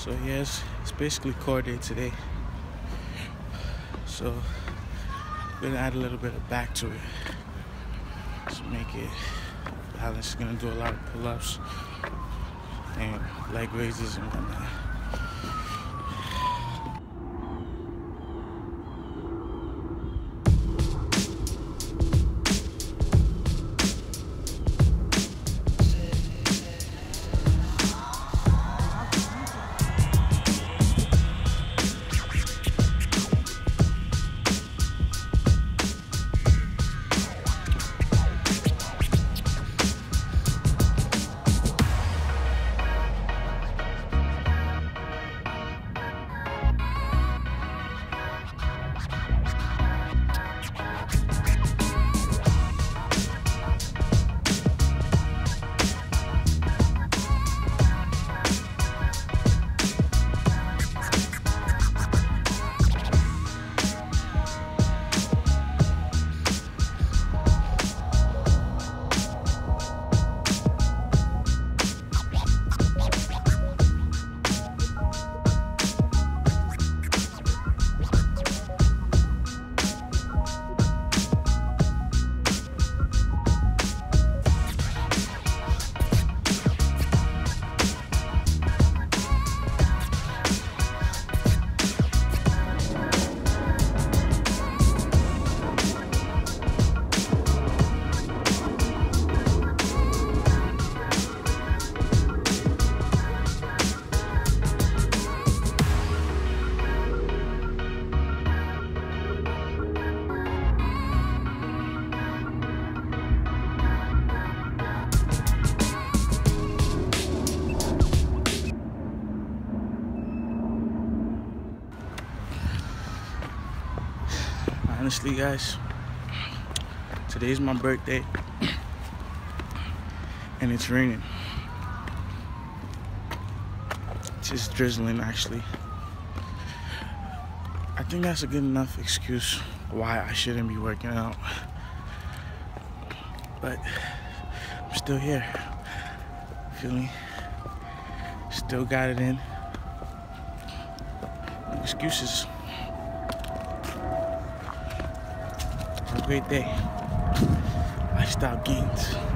So yes, it's basically core day today. So I'm gonna add a little bit of back to it to make it balanced. Gonna do a lot of pull-ups and leg raises and whatnot. Honestly, guys, today's my birthday and it's raining. It's just drizzling, actually. I think that's a good enough excuse why I shouldn't be working out. But I'm still here. Feel me? Still got it in. No excuses. Have a great day. Lifestyle Gains.